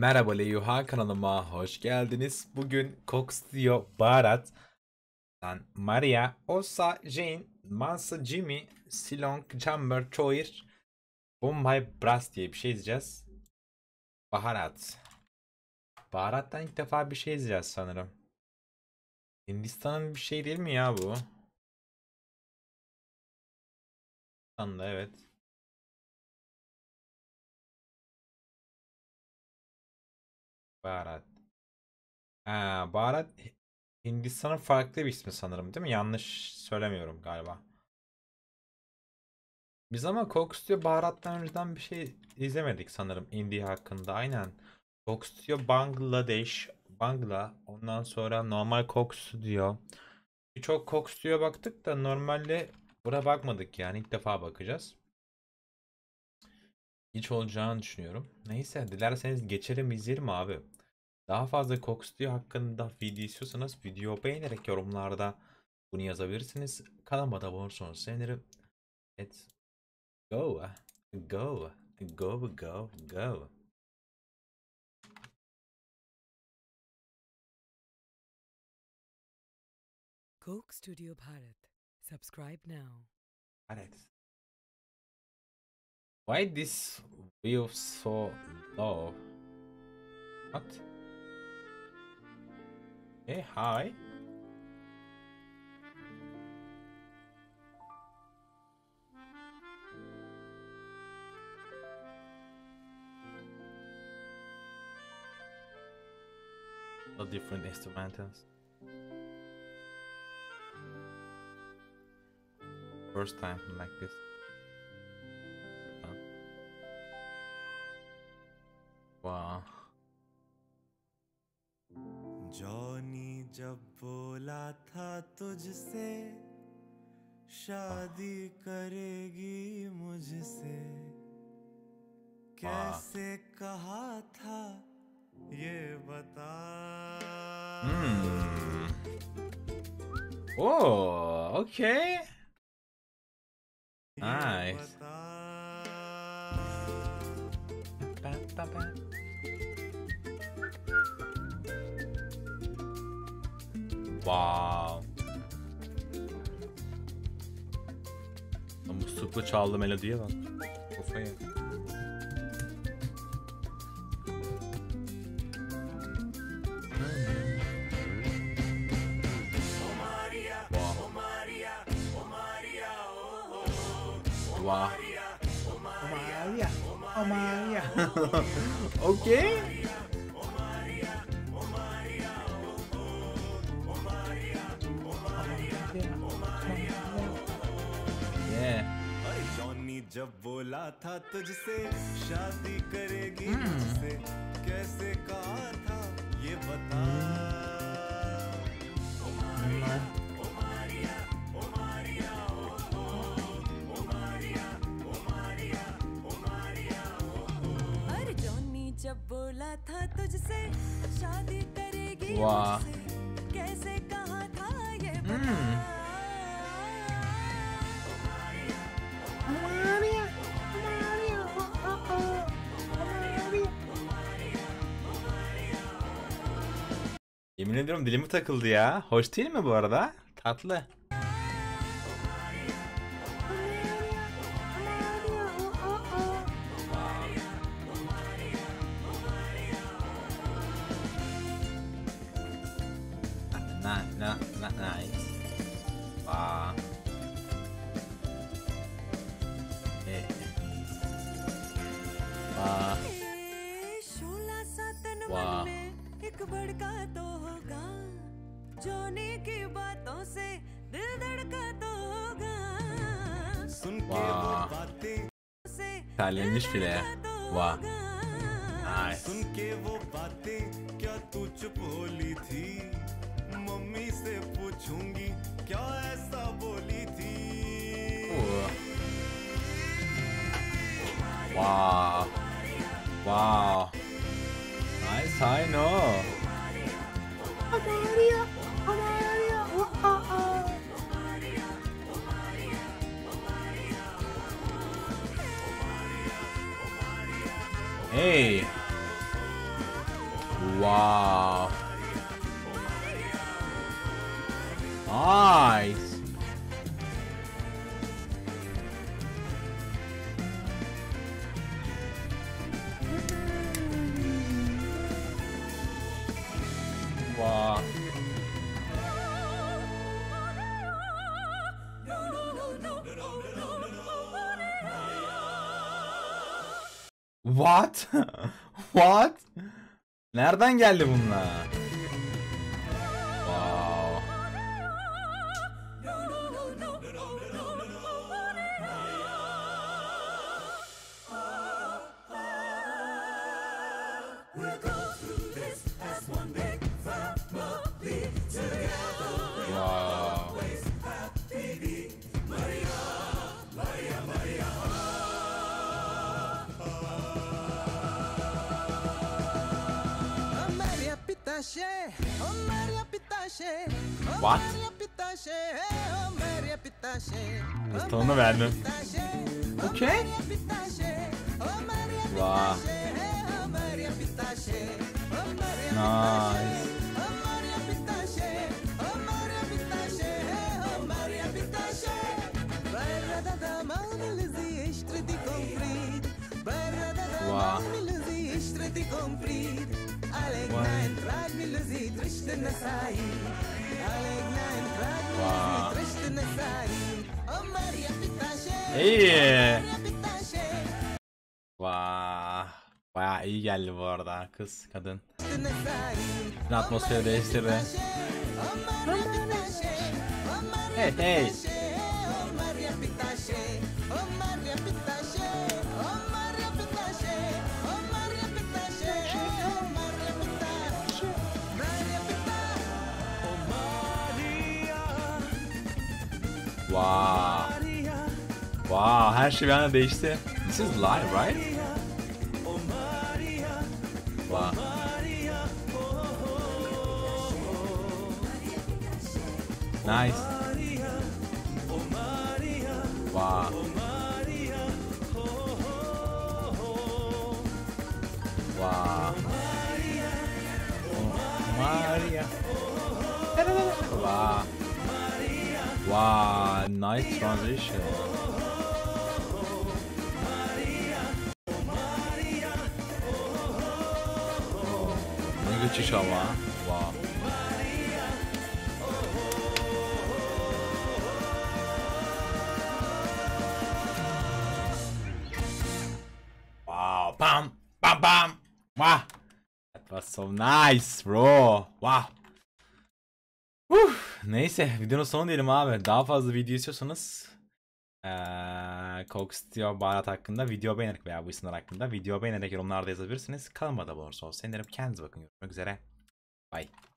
Merhaba Leyuha kanalıma hoş geldiniz. Bugün Cox diyor Baharat, Maria, Osa, Jane, Mansa, Jimmy, Silong, Chamber, Choir, Bombay Brass diye bir şey izleyeceğiz. Baharat. Baharattan ilk defa bir şey izleyeceğiz sanırım. Hindistan'ın bir şey değil mi ya bu? Hindistan'da evet. Baharat. Baharat Hindistan'ın farklı bir ismi sanırım değil mi? Yanlış söylemiyorum galiba. Biz ama Cox diyor baharattan önceden bir şey izlemedik sanırım India hakkında. Aynen. Cox diyor Bangladeş, Bangla. Ondan sonra normal Cox diyor. Birçok Cox diyor baktık da normalde buna bakmadık yani ilk defa bakacağız. Hiç olacağını düşünüyorum. Neyse dilerseniz geçelim izleyelim abi. Daha fazla Cox diyor hakkında video istiyorsanız video beğenerek yorumlarda bunu yazabilirsiniz. Kanalıma da abone olursanız sevinirim. Let's go. Go. Go go go. Coke Studio Bharat. Subscribe now. Alright. Why this view so low? What? Hey, hi. The different instrumentals. First time like this. Wow. Johnny जब बोला था तुझसे शादी करेगी मुझसे कैसे कहा था ये बता Oh, okay. Nice. Wow. Muslukla çaldı melodiye bak. Kafaya. Wow. Oh Maria. Okay. Johnny जब बोला था तुझसे शादी करेगी मुझसे कैसे कहा था ये बता अरे जॉनी जब बोला था तुझसे शादी करेगी वाह। मुझसे कैसे कहा था ये बता Yemin ediyorum dilimi takıldı ya. Hoş değil mi bu arada? Tatlı. Nice. Wow. Wow. 16 सा तन वाह। मन में एक बड़का तो होगा जोनी की बातों से दिल धड़का तो होगा सुन के वाह। वो बातें से İtalyanmış bile. Wow. Nice. सुन के वो बातें क्या तू चुप होली थी मम्मी से पूछूंगी क्या ऐसा बोली थी Wow. Wow. Nice, I know. Hey. Wow. Nice. Wow. What? What? Nereden geldi bunlar? Wow. Wow. What? Tonunu verdim. Okay. Wow. Nice. Wow. Wow. İyi. Vay. Bayağı iyi geldi bu arada kız, kadın. Atmosferi değiştirdi. Hey hey. Wow. Wow, her şey bir anda değişti. This is live, right? Wow. Nice. Wow. Wow. Maria. Wow. Wow, nice transition. Ne geçiş ama. Wow. Wow, bam, bam, bam. Wow. That was so nice, bro. Wow. Neyse, videonun sonu diyelim abi. Daha fazla video istiyorsanız Coke Studio Barat hakkında video beğenerek veya bu isimler hakkında video beğenerek yorumlarda yazabilirsiniz. Kanalıma da abone olursanız sevinirim. Kendinize bakın. Görüşmek üzere. Bye.